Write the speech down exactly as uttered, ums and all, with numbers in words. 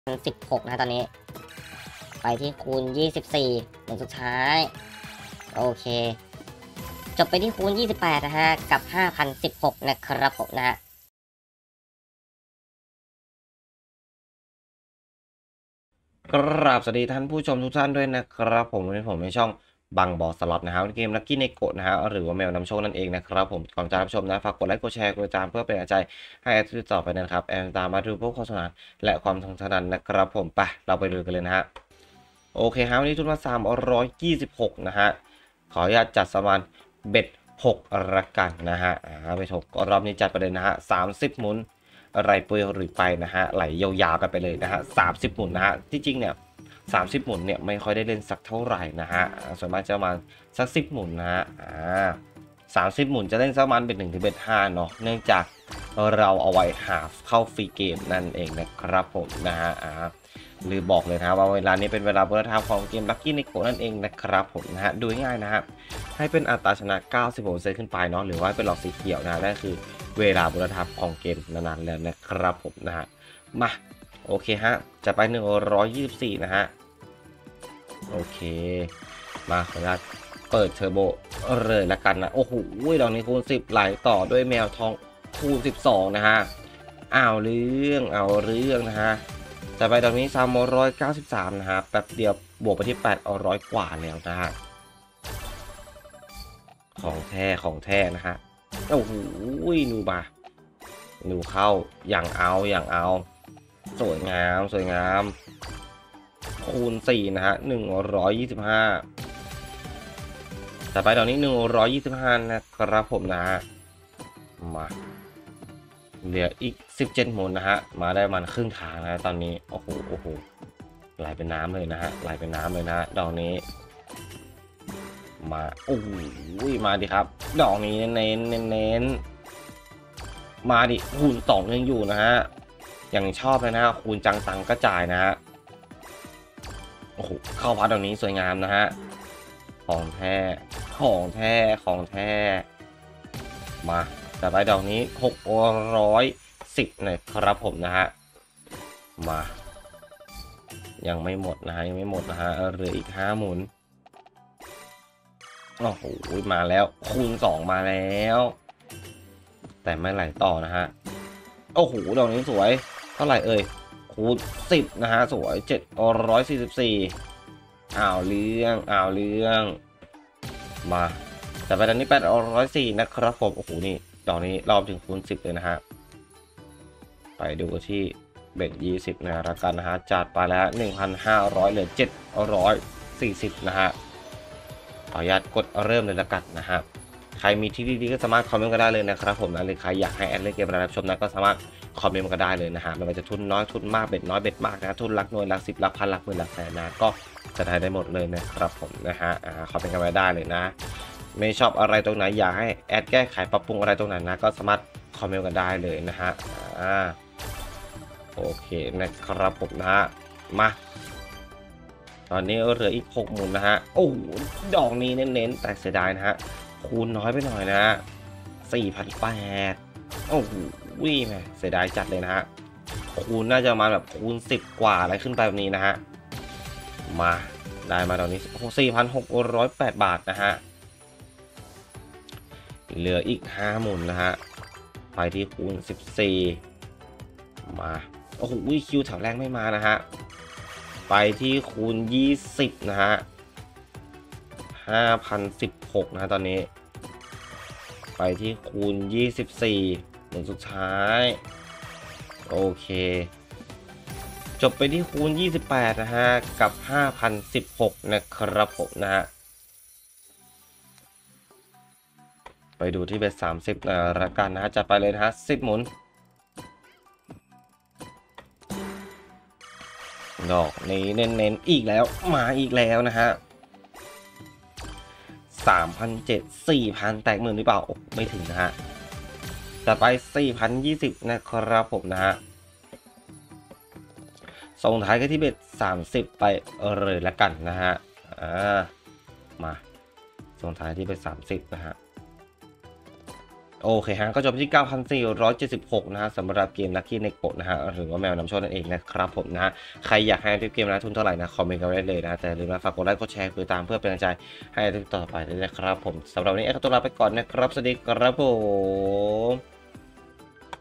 สิบหกนะตอนนี้ไปที่คูณยี่สิบสี่ผลสุดท้ายโอเคจบไปที่คูณยี่สิบแปดนะฮะกับ ห้าพันสิบหก นะครับผมนะฮะกราบสวัสดีท่านผู้ชมทุกท่านด้วยนะครับผมวันนี้ผมในช่องบังบอสล็อตนะครับเกมลัคกี้เนโกะนะฮะหรือว่าแมวนำโชคนั่นเองนะครับผมก่อนจะรับชมนะฝากกดไลค์กดแชร์กดติดตามเพื่อเป็นกำลังใจให้แอดต่อไปนะครับแอดตามมาดูพวกโฆษณาและความสนุกสนานนะครับผมไปเราไปดูกันเลยนะฮะโอเคครับวันนี้ทุนมาสามร้อยยี่สิบหกนะฮะขออนุญาตจัดสมานเบ็ดหกละกันนะฮะอ่าเบ็ดหกรอบนี้จัดไปเลยนะฮะสามสิบหมุนไรปุยหรือไปนะฮะไหลยาวๆกันไปเลยนะฮะสามสิบหมุนนะฮะที่จริงเนี่ยสามสิบหมุนเนี่ยไม่ค่อยได้เล่นสักเท่าไหร่นะฮะส่วนมากจะมาสักสิบหมุนนะฮะอ่าสามสิบหมุนจะเล่นสักมันเป็นหนึ่งถึงเป็นห้าเนาะเนื่องจากเราเอาไว้หาเข้าฟรีเกมนั่นเองนะครับผมนะฮะอ่าหรือบอกเลยนะว่าเวลานี้เป็นเวลาบนทางของเกมลัคกี้นิโกนั่นเองนะครับผมนะฮะดูง่ายๆนะฮะให้เป็นอัตราชนะ เก้าสิบหกเปอร์เซ็นต์ ขึ้นไปเนาะหรือว่าเป็นหลอกสีเขียวนะนั่นคือเวลาบนทางของเกมนั้นๆแล้วนะครับผมนะฮะมาโอเคฮะจะไปหนึ่งร้อยยี่สิบสี่นะฮะโอเคมาขออนุญาตเปิดเทอร์โบเลยละกันนะโอ้โหดอกนี้คูณสิบไหลต่อด้วยแมวทองคูณสิบสองนะฮะอ้าวเรื่องเอาเรื่องนะฮะจะไปดอกนี้สามร้อยเก้าสิบสามนะฮะแป๊บเดียวบวกไปที่แปดร้อยกว่าแล้วนะฮะของแท้ของแท้นะฮะโอ้โหนูมานูเข้าอย่างเอาอย่างเอาสวยงามสวยงามคูณสี่นะฮะหนึ่งร้อยยี่สิบห้าแต่ไปตอนนี้หนึ่งร้อยยี่สิบห้านะครับผมนะมาเหลืออีกสิบเจ็ดหมุนนะฮะมาได้มันครึ่งทางนะตอนนี้โอ้โหโอ้โหไหลเป็นน้ำเลยนะฮะไหลเป็นน้ำเลยนะดอกนี้มาโอ้โหมาดิครับดอกนี้เน้นเน้นเน้นมาดิคูณสองยังอยู่นะฮะยังชอบเลยนะคูณจังตังก็จ่ายนะฮะโอ้โหเข้าพัดดอกนี้สวยงามนะฮะของแท้ของแท้ของแท้มาแต่ไปดอกนี้หกร้อยสิบนะครับผมนะฮะมายังไม่หมดนะฮะยังไม่หมดนะฮะเหลืออีกห้าหมุนโอ้โหมาแล้วคูณสองมาแล้วแต่ไม่ไหลต่อนะฮะโอ้โหดอกนี้สวยเท่าไหร่เอ่ยคูณสิบนะฮะสวยเจ็ดร้อยสี่สิบสี่อ้าวเรื่องอ้าวเรื่องมาแต่ไปตอนนี้แปดร้อยสี่นะครับผมโอ้โหนี่ดอกนี้รอบถึงคูณสิบเลยนะฮะไปดูที่เบ็ดยี่สิบนะละกันนะฮะจัดไปแล้ว หนึ่งพันห้าร้อย เหลือเจ็ดร้อยสี่สิบนะฮะขออนุญาตกดเริ่มเลยละกันนะฮะใครมีที่ดีๆก็สามารถคอมเมนต์ก็ได้เลยนะครับผมนะหรือใครอยากให้แอดเล่นเกมรับชมนะก็สามารถคอมเมนต์ก็ได้เลยนะฮะไม่ว่าจะทุนน้อยทุนมากเบ็ดน้อยเบ็ดมากนะทุนหลักหน่วยหลักสิบหลักพันหลักหมื่นหลักแสนนะก็จะได้ได้หมดเลยนะครับผมนะฮะอ่าคอมเมนต์กันไว้ได้เลยนะไม่ชอบอะไรตรงไหนอยากให้แอดแก้ไขปรับปรุงอะไรตรงไหนนะก็สามารถคอมเมนต์กันได้เลยนะฮะอ่าโอเคนะครับผมนะฮะมาตอนนี้เหลืออีกหกหมุนนะฮะโอ้ดอกนี้เน้นๆแต่เสียดายนะฮะคูณน้อยไปหน่อยนะฮะสี่พันแปดโอ้โหวิ่งเสียดายจัดเลยนะฮะคูณน่าจะมาแบบคูณสิบกว่าอะไรขึ้นไปแบบนี้นะฮะมาได้มาตอนนี้สี่พันหกร้อยแปดบาทนะฮะเหลืออีกห้าหมุนนะฮะไปที่คูณสิบสี่มาโอ้โหคิวแถวแรกไม่มานะฮะไปที่คูณยี่สิบนะฮะ ห้าพันสิบหกนะตอนนี้ไปที่คูณยี่สิบสี่หมุนสุดท้ายโอเคจบไปที่คูณยี่สิบแปดนะฮะกับ ห้าพันสิบหก นะครับผมนะฮะไปดูที่เบ็ดสามสิบนะละกันนะฮะจัดไปเลยนะฮะสิบหมุนดอกนี้เน้นๆอีกแล้วมาอีกแล้วนะฮะสามพันเจ็ด สี่พัน แตกหมื่นหรือเปล่าไม่ถึงนะฮะจะไป สี่พันยี่สิบ นะครับผมนะฮะส่งท้ายกันที่เบ็ดสามสิบไปเลยละกันนะฮะอ่ามาส่งท้ายที่เบ็ดสามสิบนะฮะโอเคฮะก็จบที่ เก้าพันสี่ร้อยเจ็ดสิบหก นะฮะสำหรับเกม Lucky Neko นะฮะหรือว่าแมวนำโชคนั่นเองนะครับผมนะฮะใครอยากให้ทริปเกมนะทุนเท่าไหร่นะคอมเมนต์กันได้เลยนะแต่อย่าลืมนะฝากกดไลค์กดแชร์กดติดตามเพื่อเป็นกำลังใจให้ทริปต่อไปด้วยนะครับผมสำหรับวันนี้เอ็กซ์ตัวลาไปก่อนนะครับสวัสดีครับผม